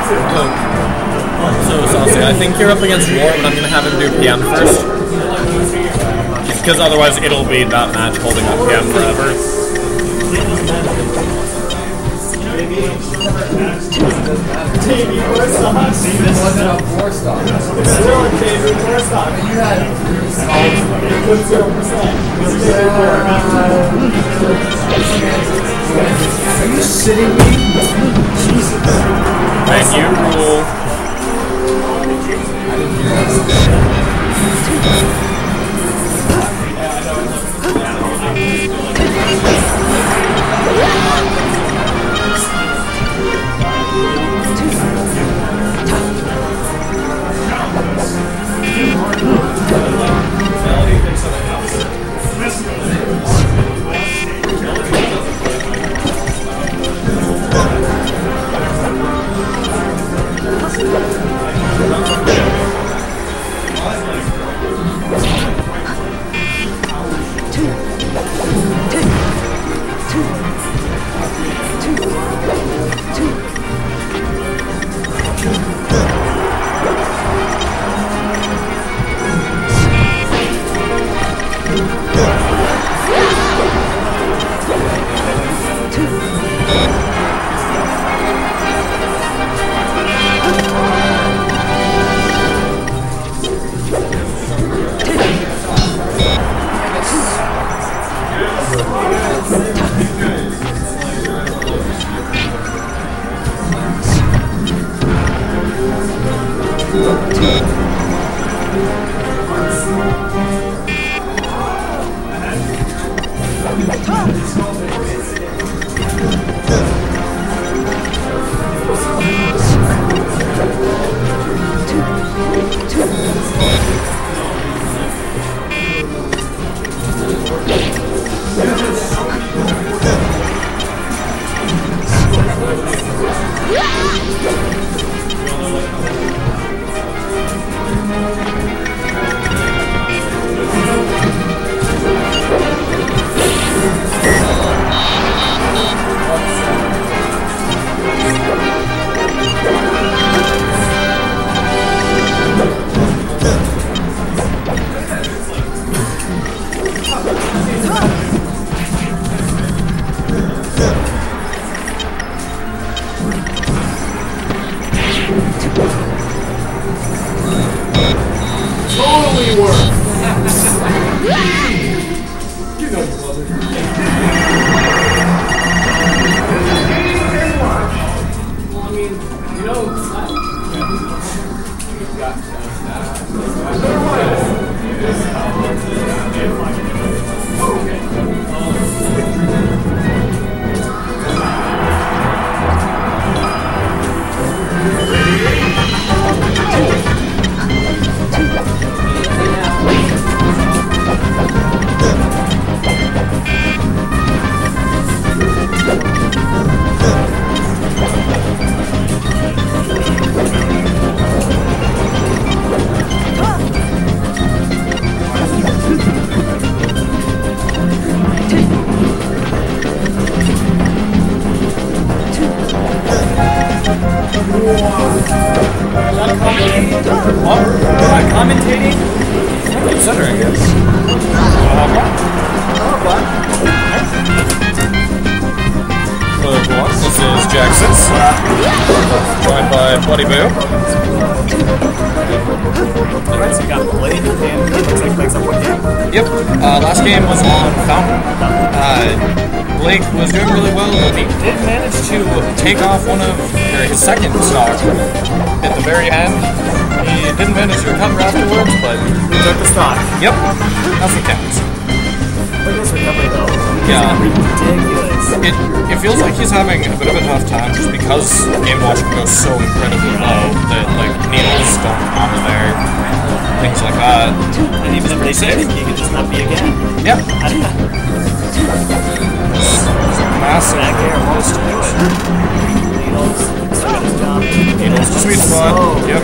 So, Saucy, I think you're up against War, but I'm going to have him do PM first. Because otherwise it'll be that match holding up PM forever. Davey, more stock. This wasn't a 4-stock. It's still a Davey, 4-stock. You had it was 0%. Are you sitting me? Jesus. And you rule. Commentating? I'm considering it. Hello everyone, this is Jackson, joined by Bloody Boo. Alright, so you got Blade and looks like Blake's up one game. Yep, last game was on Fountain. Blake was doing really well, but he did manage to take off his second stock at the very end. He didn't manage to recover afterwards, but he took the stock. Yep, nothing counts. Look at this recovery though. Yeah. Ridiculous. It feels like he's having a bit of a tough time just because game watching goes so incredibly low that like needles don't come there, things like that. And even if they did, he could just not be again. Yep. Massive back air wants to do it. Needles, still his job. Needles, sweet spot. Yep.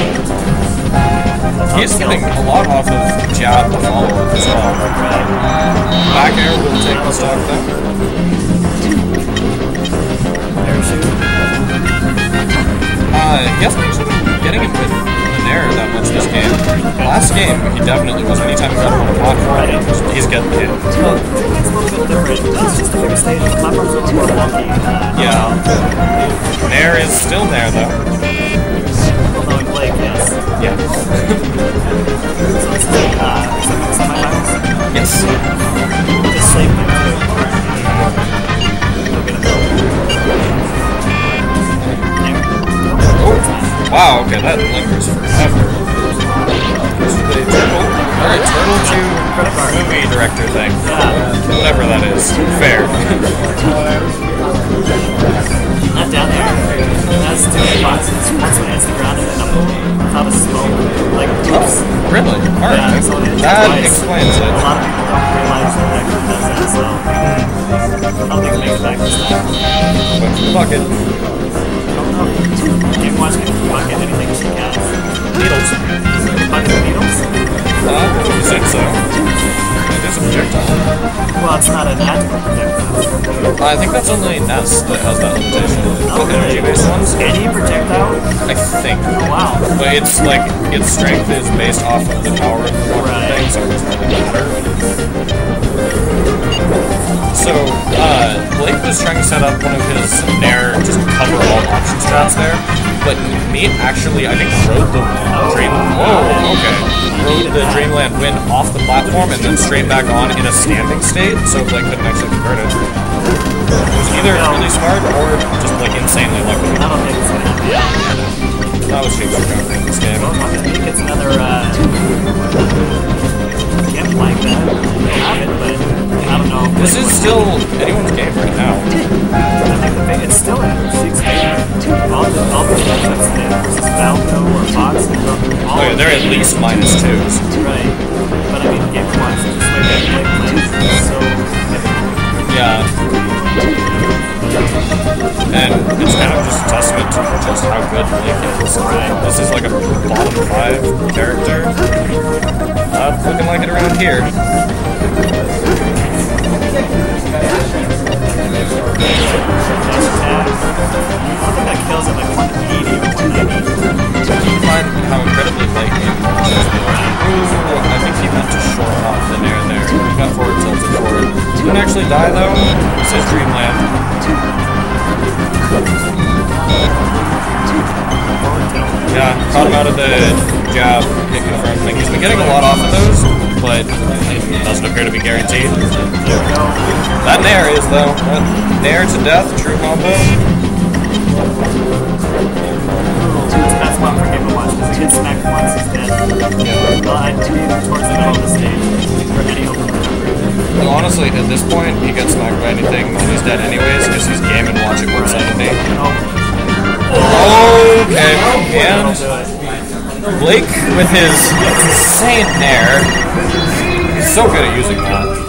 He's getting a lot off of jab with all of as well. Back air will take the stock though. he hasn't actually been getting it with the Nair that much this game. Last game, he definitely was. Anytime he got him on a platform, he's getting hit. Well, it's a little bit different. It's just a bigger stage. The platform's a little more wonky. Yeah. Nair is still there, though. Although in Blake, yes. Yeah. So it's like, semi-finals? Yes. Just save them too. Go get a bill. Wow, okay, that lingers forever. Alright, turtle to movie director thing. Whatever that is. Fair. Not down there. That's too many boxes. That's what hits the ground and then up on top of smoke. Like, oops. Really? Alright. Yeah, so it hits That twice. explains it. A lot of people don't realize that that does that, so I don't think it makes it back this time. What's the bucket? I don't know. Game Watch can bucket anything she can. Needles. Bucket of needles? You said so. It is a projectile. Well, it's not an active projectile. I think that's only Ness that has that limitation. Oh, The really? energy-based ones? Any projectile? I think. Oh, wow. But it's like, its strength is based off of the power of the one Right. thing, so it doesn't really matter. So, Blake was trying to set up one of his Nair just cover all option strats there, but Meat actually, I think, rode the rode the Dreamland Wind off the platform and then straight back on in a standing state, so Blake couldn't actually convert it. It was either really smart or just like insanely lucky. I don't think it's gonna happen. That was Shake's in this game. Well, I think it's another, can't like that. They have it, but I don't know. This is still anyone's game right now. I think the thing, it's still in 6-8. All the stuff that's in versus Falco or Fox. Oh yeah, they're at least -2s. Right. But I mean, game wise, it's just like that Blake plays so Yeah. And it's kind of just a testament to just how good Blake is. Right. This is like a bottom 5 character. Not looking like it around here. I think that kills at like 180 or 190. You find how incredibly late game was. Ooh, I think he meant to short off the Nair there. He got forward tilted forward. Didn't actually die though. This is Dreamland. Yeah, caught him out of the jab, kick confirm thing. He's been getting a lot off of those, but it doesn't appear to be guaranteed. That Nair is though. That Nair to death, true combo. That's one for Game Watch because he gets smacked once, he's dead. Well, I'd be towards the middle of the stage for any open recovery. Well, honestly, at this point, he gets smacked by anything, he's dead anyways, because he's game and watching 170. Okay, and Blake with his insane Nair. He's so good at using that.